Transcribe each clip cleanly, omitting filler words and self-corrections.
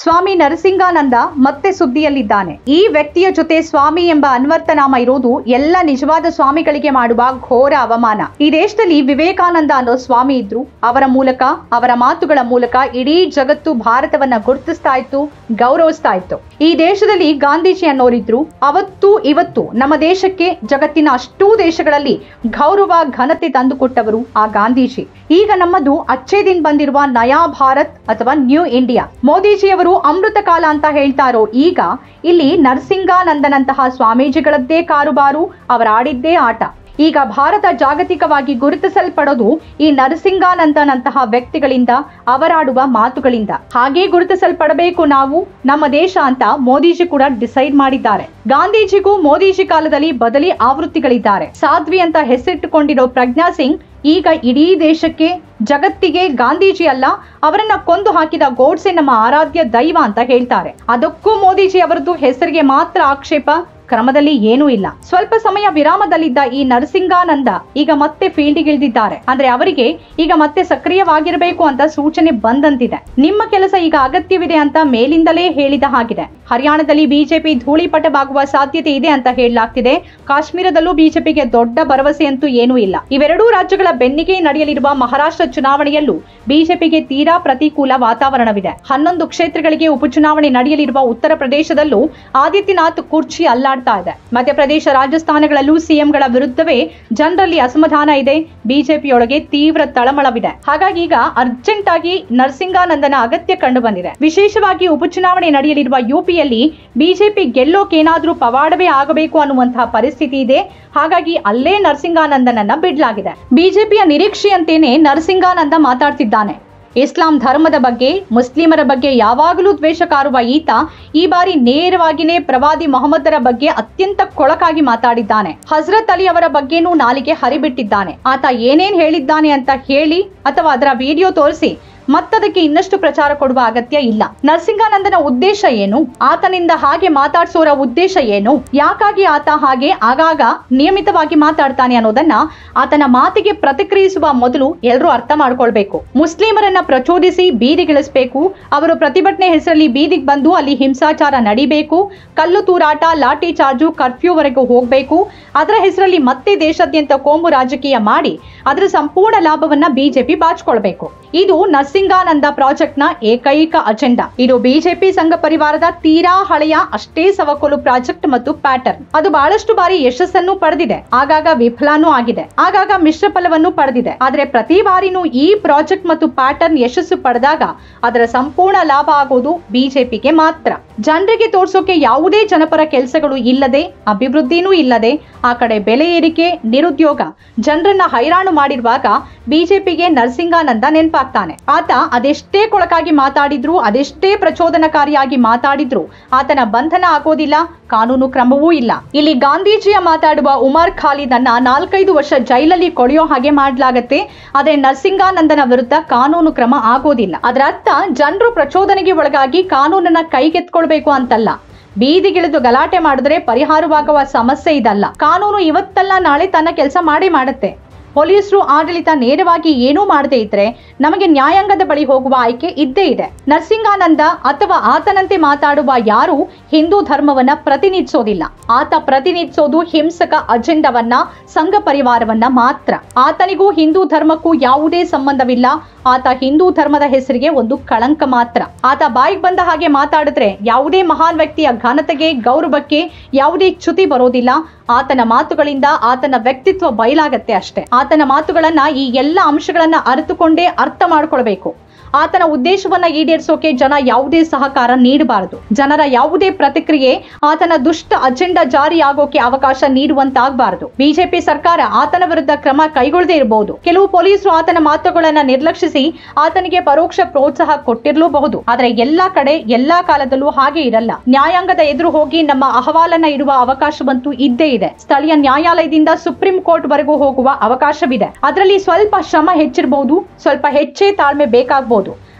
ಸ್ವಾಮಿ ನರಸಿಂಗಾನಂದ ಮತ್ತೆ ಸುದ್ದಿಯಲ್ಲಿದ್ದಾನೆ. ಈ ವ್ಯಕ್ತಿಯ ಜೊತೆ ಸ್ವಾಮಿ ಎಂಬ ಅನ್ವರ್ಥನಾಮ ಇರೋದು ಎಲ್ಲ ನಿಜವಾದ ಸ್ವಾಮಿಗಳಿಗೆ ಮಾಡುವ ಘೋರ ಅವಮಾನ. ಈ ದೇಶದಲ್ಲಿ ವಿವೇಕಾನಂದ ಅನ್ನೋ ಸ್ವಾಮಿ ಇದ್ರು. ಅವರ ಮೂಲಕ, ಅವರ ಮಾತುಗಳ ಮೂಲಕ ಇಡೀ ಜಗತ್ತು ಭಾರತವನ್ನ ಗುರುತಿಸ್ತಾ ಇತ್ತು, ಗೌರವಿಸ್ತಾ ಇತ್ತು. ಈ ದೇಶದಲ್ಲಿ ಗಾಂಧೀಜಿ ಅನ್ನೋರಿದ್ರು. ಅವತ್ತು ಇವತ್ತು ನಮ್ಮ ದೇಶಕ್ಕೆ ಜಗತ್ತಿನ ಅಷ್ಟೂ ದೇಶಗಳಲ್ಲಿ ಗೌರವ ಘನತೆ ತಂದುಕೊಟ್ಟವರು ಆ ಗಾಂಧೀಜಿ. ಈಗ ನಮ್ಮದು ಅಚ್ಚೇ ದಿನ್ ಬಂದಿರುವ ನಯಾ ಭಾರತ್ ಅಥವಾ ನ್ಯೂ ಇಂಡಿಯಾ. ಮೋದಿಜಿಯವರು ಅಮೃತ ಕಾಲ ಅಂತ ಹೇಳ್ತಾರೋ ಈಗ ಇಲ್ಲಿ ನರಸಿಂಗಾನಂದನಂತಹ ಸ್ವಾಮೀಜಿಗಳದ್ದೇ ಕಾರುಬಾರು, ಅವರಾಡಿದ್ದೇ ಆಟ. ಈಗ ಭಾರತ ಜಾಗತಿಕವಾಗಿ ಗುರುತಿಸಲ್ಪಡೋದು ಈ ನರಸಿಂಗಾನಂದನಂತಹ ವ್ಯಕ್ತಿಗಳಿಂದ, ಅವರಾಡುವ ಮಾತುಗಳಿಂದ. ಹಾಗೆ ಗುರುತಿಸಲ್ಪಡಬೇಕು ನಾವು, ನಮ್ಮ ದೇಶ ಅಂತ ಮೋದಿಜಿ ಕೂಡ ಡಿಸೈಡ್ ಮಾಡಿದ್ದಾರೆ. ಗಾಂಧೀಜಿಗೂ ಮೋದಿಜಿ ಕಾಲದಲ್ಲಿ ಬದಲಿ ಆವೃತ್ತಿಗಳಿದ್ದಾರೆ. ಸಾಧ್ವಿ ಅಂತ ಹೆಸರಿಟ್ಟುಕೊಂಡಿರೋ ಪ್ರಜ್ಞಾ ಸಿಂಗ್ ಈಗ ಇಡೀ ದೇಶಕ್ಕೆ, ಜಗತ್ತಿಗೆ ಗಾಂಧೀಜಿ ಅಲ್ಲ, ಅವರನ್ನ ಕೊಂದು ಹಾಕಿದ ಗೋಡ್ಸೆ ನಮ್ಮ ಆರಾಧ್ಯ ದೈವ ಅಂತ ಹೇಳ್ತಾರೆ. ಅದಕ್ಕೂ ಮೋದಿಜಿ ಅವರದ್ದು ಹೆಸರಿಗೆ ಮಾತ್ರ ಆಕ್ಷೇಪ, ಕ್ರಮದಲ್ಲಿ ಏನೂ ಇಲ್ಲ. ಸ್ವಲ್ಪ ಸಮಯ ವಿರಾಮದಲ್ಲಿದ್ದ ಈ ನರಸಿಂಗಾನಂದ ಈಗ ಮತ್ತೆ ಫೀಲ್ಡ್ಗಿಳಿದಿದ್ದಾರೆ. ಅಂದ್ರೆ ಅವರಿಗೆ ಈಗ ಮತ್ತೆ ಸಕ್ರಿಯವಾಗಿರಬೇಕು ಅಂತ ಸೂಚನೆ ಬಂದಂತಿದೆ. ನಿಮ್ಮ ಕೆಲಸ ಈಗ ಅಗತ್ಯವಿದೆ ಅಂತ ಮೇಲಿಂದಲೇ ಹೇಳಿದ ಹಾಗಿದೆ. ಹರಿಯಾಣದಲ್ಲಿ ಬಿಜೆಪಿ ಧೂಳಿಪಟವಾಗುವ ಸಾಧ್ಯತೆ ಇದೆ ಅಂತ ಹೇಳಲಾಗ್ತಿದೆ. ಕಾಶ್ಮೀರದಲ್ಲೂ ಬಿಜೆಪಿಗೆ ದೊಡ್ಡ ಭರವಸೆ ಅಂತೂ ಏನೂ ಇಲ್ಲ. ಇವೆರಡೂ ರಾಜ್ಯಗಳ ಬೆನ್ನಿಗೆ ನಡೆಯಲಿರುವ ಮಹಾರಾಷ್ಟ್ರ ಚುನಾವಣೆಯಲ್ಲೂ ಬಿಜೆಪಿಗೆ ತೀರಾ ಪ್ರತಿಕೂಲ ವಾತಾವರಣವಿದೆ. 11 ಕ್ಷೇತ್ರಗಳಿಗೆ ಉಪಚುನಾವಣೆ ನಡೆಯಲಿರುವ ಉತ್ತರ ಪ್ರದೇಶದಲ್ಲೂ ಆದಿತ್ಯನಾಥ್ ಕುರ್ಚಿ ಅಲ್ಲಾಡ್ತಾ ಇದೆ. ಮಧ್ಯಪ್ರದೇಶ, ರಾಜಸ್ಥಾನಗಳಲ್ಲೂ ಸಿಎಂಗಳ ವಿರುದ್ಧವೇ ಜನರಲ್ಲಿ ಅಸಮಾಧಾನ ಇದೆ. ಬಿಜೆಪಿಯೊಳಗೆ ತೀವ್ರ ತಳಮಳವಿದೆ. ಹಾಗಾಗಿ ಈಗ ಅರ್ಜೆಂಟ್ ಆಗಿ ನರಸಿಂಗಾನಂದನ ಅಗತ್ಯ ಕಂಡು ಬಂದಿದೆ. ವಿಶೇಷವಾಗಿ ಉಪಚುನಾವಣೆ ನಡೆಯಲಿರುವ ಯುಪಿಯಲ್ಲಿ ಬಿಜೆಪಿ ಗೆಲ್ಲೋಕೇನಾದ್ರೂ ಪವಾಡವೇ ಆಗಬೇಕು ಅನ್ನುವಂತಹ ಪರಿಸ್ಥಿತಿ ಇದೆ. ಹಾಗಾಗಿ ಅಲ್ಲೇ ನರಸಿಂಗಾನಂದನನ್ನ ಬಿಡಲಾಗಿದೆ. ಬಿಜೆಪಿಯ ನಿರೀಕ್ಷೆಯಂತೆಯೇ ನರಸಿಂಗಾನಂದ ಮಾತಾಡ್ತಿದ್ದಾನೆ. ಇಸ್ಲಾಂ ಧರ್ಮದ ಬಗ್ಗೆ, ಮುಸ್ಲಿಮರ ಬಗ್ಗೆ ಯಾವಾಗಲೂ ದ್ವೇಷ ಕಾರುವ ಈತ ಈ ಬಾರಿ ನೇರವಾಗಿಯೇ ಪ್ರವಾದಿ ಮೊಹಮ್ಮದರ ಬಗ್ಗೆ ಅತ್ಯಂತ ಕೊಳಕಾಗಿ ಮಾತಾಡಿದ್ದಾನೆ. ಹಜರತ್ ಅಲಿ ಅವರ ಬಗ್ಗೆನೂ ನಾಲಿಗೆ ಹರಿಬಿಟ್ಟಿದ್ದಾನೆ. ಆತ ಏನೇನ್ ಹೇಳಿದ್ದಾನೆ ಅಂತ ಹೇಳಿ ಅಥವಾ ಅದರ ವಿಡಿಯೋ ತೋರಿಸಿ ಮತ್ತದಕ್ಕೆ ಇನ್ನಷ್ಟು ಪ್ರಚಾರ ಕೊಡುವ ಅಗತ್ಯ ಇಲ್ಲ. ನರಸಿಂಗಾನಂದನ ಉದ್ದೇಶ ಏನು? ಆತನಿಂದ ಹಾಗೆ ಮಾತಾಡ್ಸೋರ ಉದ್ದೇಶ ಏನು? ಯಾಕಾಗಿ ಆತ ಹಾಗೆ ಆಗಾಗ ನಿಯಮಿತವಾಗಿ ಮಾತಾಡ್ತಾನೆ ಅನ್ನೋದನ್ನ ಆತನ ಮಾತಿಗೆ ಪ್ರತಿಕ್ರಿಯಿಸುವ ಮೊದಲು ಎಲ್ಲರೂ ಅರ್ಥ ಮಾಡ್ಕೊಳ್ಬೇಕು. ಮುಸ್ಲಿಮರನ್ನ ಪ್ರಚೋದಿಸಿ ಬೀದಿಗಿಳಿಸಬೇಕು. ಅವರು ಪ್ರತಿಭಟನೆ ಹೆಸರಲ್ಲಿ ಬೀದಿಗೆ ಬಂದು ಅಲ್ಲಿ ಹಿಂಸಾಚಾರ ನಡಿಬೇಕು. ಕಲ್ಲು ತೂರಾಟ, ಲಾಠಿ ಚಾರ್ಜು, ಕರ್ಫ್ಯೂವರೆಗೂ ಹೋಗ್ಬೇಕು. ಅದರ ಹೆಸರಲ್ಲಿ ಮತ್ತೆ ದೇಶಾದ್ಯಂತ ಕೋಮು ರಾಜಕೀಯ ಮಾಡಿ ಅದರ ಸಂಪೂರ್ಣ ಲಾಭವನ್ನ ಬಿಜೆಪಿ ಬಾಚಿಕೊಳ್ಬೇಕು. ಇದು ನರಸಿಂಗಾನಂದ ಪ್ರಾಜೆಕ್ಟ್ ನ ಏಕೈಕ ಅಜೆಂಡಾ. ಇದು ಬಿಜೆಪಿ ಸಂಘ ಪರಿವಾರದ ತೀರಾ ಹಳೆಯ ಅಷ್ಟೇ ಸವಕಲು ಪ್ರಾಜೆಕ್ಟ್ ಮತ್ತು ಪ್ಯಾಟರ್ನ್. ಅದು ಬಹಳಷ್ಟು ಬಾರಿ ಯಶಸ್ಸನ್ನು ಪಡೆದಿದೆ, ಆಗಾಗ ವಿಫಲನೂ ಆಗಿದೆ, ಆಗಾಗ ಮಿಶ್ರ ಫಲವನ್ನು ಪಡೆದಿದೆ. ಆದ್ರೆ ಪ್ರತಿ ಬಾರಿನೂ ಈ ಪ್ರಾಜೆಕ್ಟ್ ಮತ್ತು ಪ್ಯಾಟರ್ನ್ ಯಶಸ್ಸು ಪಡೆದಾಗ ಅದರ ಸಂಪೂರ್ಣ ಲಾಭ ಆಗೋದು ಬಿಜೆಪಿಗೆ ಮಾತ್ರ. ಜನರಿಗೆ ತೋರ್ಸೋಕೆ ಯಾವುದೇ ಜನಪರ ಕೆಲಸಗಳು ಇಲ್ಲದೆ, ಅಭಿವೃದ್ಧಿನೂ ಇಲ್ಲದೆ, ಆ ಕಡೆ ಬೆಲೆ ಏರಿಕೆ, ನಿರುದ್ಯೋಗ, ಜನರನ್ನ ಹೈರಾಣು ಮಾಡಿರುವಾಗ ಬಿಜೆಪಿಗೆ ನರಸಿಂಗಾನಂದ ನೆನಪಾಗ್ತಾನೆ. ಆತ ಅದೆಷ್ಟೇ ಕೊಳಕಾಗಿ ಮಾತಾಡಿದ್ರು, ಅದೆಷ್ಟೇ ಪ್ರಚೋದನಕಾರಿಯಾಗಿ ಮಾತಾಡಿದ್ರು ಆತನ ಬಂಧನ ಆಗೋದಿಲ್ಲ, ಕಾನೂನು ಕ್ರಮವೂ ಇಲ್ಲ. ಇಲ್ಲಿ ಗಾಂಧೀಜಿಯ ಮಾತಾಡುವ ಉಮರ್ ಖಾಲಿದ್ ಅನ್ನ 4-5 ವರ್ಷ ಜೈಲಲ್ಲಿ ಕೊಳೆಯೋ ಹಾಗೆ ಮಾಡ್ಲಾಗತ್ತೆ. ಆದ್ರೆ ನರಸಿಂಗಾನಂದನ ವಿರುದ್ಧ ಕಾನೂನು ಕ್ರಮ ಆಗೋದಿಲ್ಲ. ಅದರ ಅರ್ಥ ಜನರು ಪ್ರಚೋದನೆಗೆ ಒಳಗಾಗಿ ಕಾನೂನನ್ನ ಕೈಗೆತ್ಕೊಳ್ಬೇಕು ಅಂತಲ್ಲ. ಬೀದಿಗಿಳಿದು ಗಲಾಟೆ ಮಾಡಿದ್ರೆ ಪರಿಹಾರವಾಗುವ ಸಮಸ್ಯೆ ಇದಲ್ಲ. ಕಾನೂನು ಇವತ್ತಲ್ಲ ನಾಳೆ ತನ್ನ ಕೆಲಸ ಮಾಡೇ ಮಾಡುತ್ತೆ. ಪೊಲೀಸರು ಆಡಳಿತ ನೇರವಾಗಿ ಏನೂ ಮಾಡದೇ ಇದ್ರೆ ನಮಗೆ ನ್ಯಾಯಾಂಗದ ಬಳಿ ಹೋಗುವ ಆಯ್ಕೆ ಇದ್ದೇ ಇದೆ. ನರಸಿಂಗಾನಂದ ಅಥವಾ ಆತನಂತೆ ಮಾತಾಡುವ ಯಾರು ಹಿಂದೂ ಧರ್ಮವನ್ನ ಪ್ರತಿನಿಧಿಸೋದಿಲ್ಲ. ಆತ ಪ್ರತಿನಿಧಿಸೋದು ಹಿಂಸಕ ಅಜೆಂಡವನ್ನ, ಸಂಘ ಪರಿವಾರವನ್ನ ಮಾತ್ರ. ಆತನಿಗೂ ಹಿಂದೂ ಧರ್ಮಕ್ಕೂ ಯಾವುದೇ ಸಂಬಂಧವಿಲ್ಲ. ಆತ ಹಿಂದೂ ಧರ್ಮದ ಹೆಸರಿಗೆ ಒಂದು ಕಳಂಕ ಮಾತ್ರ. ಆತ ಬಾಯಿಗೆ ಬಂದ ಹಾಗೆ ಮಾತಾಡಿದ್ರೆ ಯಾವುದೇ ಮಹಾನ್ ವ್ಯಕ್ತಿಯ ಘನತೆಗೆ, ಗೌರವಕ್ಕೆ ಯಾವುದೇ ಚ್ಯುತಿ ಬರೋದಿಲ್ಲ. ಆತನ ಮಾತುಗಳಿಂದ ಆತನ ವ್ಯಕ್ತಿತ್ವ ಬಯಲಾಗತ್ತೆ ಅಷ್ಟೇ. ಆತನ ಮಾತುಗಳನ್ನ, ಈ ಎಲ್ಲ ಅಂಶಗಳನ್ನ ಅರಿತುಕೊಂಡೇ ಅರ್ಥ ಮಾಡ್ಕೊಳ್ಬೇಕು. ಆತನ ಉದ್ದೇಶವನ್ನ ಈಡೇರಿಸೋಕೆ ಜನ ಯಾವುದೇ ಸಹಕಾರ ನೀಡಬಾರದು. ಜನರ ಯಾವುದೇ ಪ್ರತಿಕ್ರಿಯೆ ಆತನ ದುಷ್ಟ ಅಜೆಂಡಾ ಜಾರಿಯಾಗೋಕೆ ಅವಕಾಶ ನೀಡುವಂತಾಗಬಾರದು. ಬಿಜೆಪಿ ಸರ್ಕಾರ ಆತನ ವಿರುದ್ಧ ಕ್ರಮ ಕೈಗೊಳ್ಳದೇ ಇರಬಹುದು. ಕೆಲವು ಪೊಲೀಸರು ಆತನ ಮಾತುಗಳನ್ನ ನಿರ್ಲಕ್ಷಿಸಿ ಆತನಿಗೆ ಪರೋಕ್ಷ ಪ್ರೋತ್ಸಾಹ ಕೊಟ್ಟಿರಲೂಬಹುದು. ಆದ್ರೆ ಎಲ್ಲಾ ಕಡೆ ಎಲ್ಲಾ ಕಾಲದಲ್ಲೂ ಹಾಗೆ ಇರಲ್ಲ. ನ್ಯಾಯಾಂಗದ ಎದುರು ಹೋಗಿ ನಮ್ಮ ಅಹವಾಲನ್ನ ಇಡುವ ಅವಕಾಶವಂತೂ ಇದ್ದೇ ಇದೆ. ಸ್ಥಳೀಯ ನ್ಯಾಯಾಲಯದಿಂದ ಸುಪ್ರೀಂ ಕೋರ್ಟ್ ವರೆಗೂ ಹೋಗುವ ಅವಕಾಶವಿದೆ. ಅದರಲ್ಲಿ ಸ್ವಲ್ಪ ಶ್ರಮ ಹೆಚ್ಚಿರಬಹುದು, ಸ್ವಲ್ಪ ಹೆಚ್ಚೇ ತಾಳ್ಮೆ ಬೇಕಾಗಬಹುದು.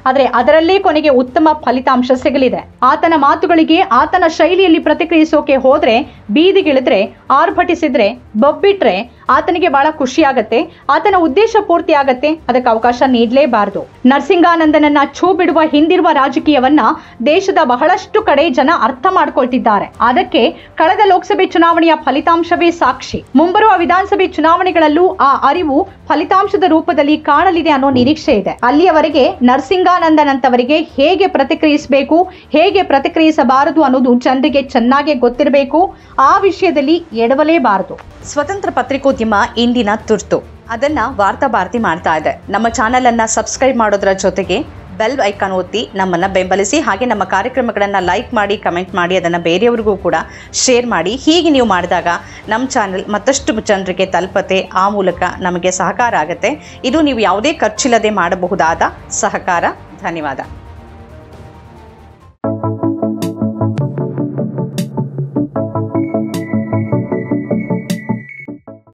ಆದರೆ ಅದರಲ್ಲೇ ಕೊನೆಗೆ ಉತ್ತಮ ಫಲಿತಾಂಶ ಸಿಗಲಿದೆ. ಆತನ ಮಾತುಗಳಿಗೆ ಆತನ ಶೈಲಿಯಲ್ಲಿ ಪ್ರತಿಕ್ರಿಯಿಸೋಕೆ ಹೋದ್ರೆ, ಬೀದಿಗಿಳಿದ್ರೆ, ಆರ್ಭಟಿಸಿದ್ರೆ, ಬೊಬ್ಬಿಟ್ರೆ ಆತನಿಗೆ ಬಹಳ ಖುಷಿ ಆಗತ್ತೆ, ಆತನ ಉದ್ದೇಶ ಪೂರ್ತಿ ಆಗತ್ತೆ. ಅದಕ್ಕೆ ಅವಕಾಶ ನೀಡಲೇಬಾರದು. ನರಸಿಂಗಾನಂದನನ್ನ ಛೂ ಬಿಡುವ ಹಿಂದಿರುವ ರಾಜಕೀಯವನ್ನ ದೇಶದ ಬಹಳಷ್ಟು ಕಡೆ ಜನ ಅರ್ಥ ಮಾಡ್ಕೊಳ್ತಿದ್ದಾರೆ. ಅದಕ್ಕೆ ಕಳೆದ ಲೋಕಸಭೆ ಚುನಾವಣೆಯ ಫಲಿತಾಂಶವೇ ಸಾಕ್ಷಿ. ಮುಂಬರುವ ವಿಧಾನಸಭೆ ಚುನಾವಣೆಗಳಲ್ಲೂ ಆ ಅರಿವು ಫಲಿತಾಂಶದ ರೂಪದಲ್ಲಿ ಕಾಣಲಿದೆ ಅನ್ನೋ ನಿರೀಕ್ಷೆ ಇದೆ. ಅಲ್ಲಿಯವರೆಗೆ ನರಸಿಂಗಾನಂದನ್ ಅಂತವರಿಗೆ ಹೇಗೆ ಪ್ರತಿಕ್ರಿಯಿಸಬೇಕು, ಹೇಗೆ ಪ್ರತಿಕ್ರಿಯಿಸಬಾರದು ಅನ್ನೋದು ಜನರಿಗೆ ಚೆನ್ನಾಗಿ ಗೊತ್ತಿರಬೇಕು. ಆ ವಿಷಯದಲ್ಲಿ ಎಡವಲೇಬಾರದು. ಸ್ವತಂತ್ರ ಪತ್ರಿಕೋದ್ಯಮ ಇಂದಿನ ತುರ್ತು. ಅದನ್ನ ವಾರ್ತಾ ಭಾರತಿ ಮಾಡ್ತಾ ಇದೆ. ನಮ್ಮ ಚಾನೆಲ್ ಅನ್ನ ಸಬ್ಸ್ಕ್ರೈಬ್ ಮಾಡೋದ್ರ ಜೊತೆಗೆ ಬೆಲ್ ಐಕಾನ್ ಒತ್ತಿ ನಮ್ಮನ್ನ ಬೆಂಬಲಿಸಿ. ಹಾಗೆ ನಮ್ಮ ಕಾರ್ಯಕ್ರಮಗಳನ್ನು ಲೈಕ್ ಮಾಡಿ, ಕಮೆಂಟ್ ಮಾಡಿ, ಅದನ್ನು ಬೇರೆಯವ್ರಿಗೂ ಕೂಡ ಶೇರ್ ಮಾಡಿ. ಹೀಗೆ ನೀವು ಮಾಡಿದಾಗ ನಮ್ಮ ಚಾನೆಲ್ ಮತ್ತಷ್ಟು ಜನರಿಗೆ ತಲುಪತ್ತೆ. ಆ ಮೂಲಕ ನಮಗೆ ಸಹಕಾರ ಆಗುತ್ತೆ. ಇದು ನೀವು ಯಾವುದೇ ಖರ್ಚಿಲ್ಲದೆ ಮಾಡಬಹುದಾದ ಸಹಕಾರ. ಧನ್ಯವಾದ.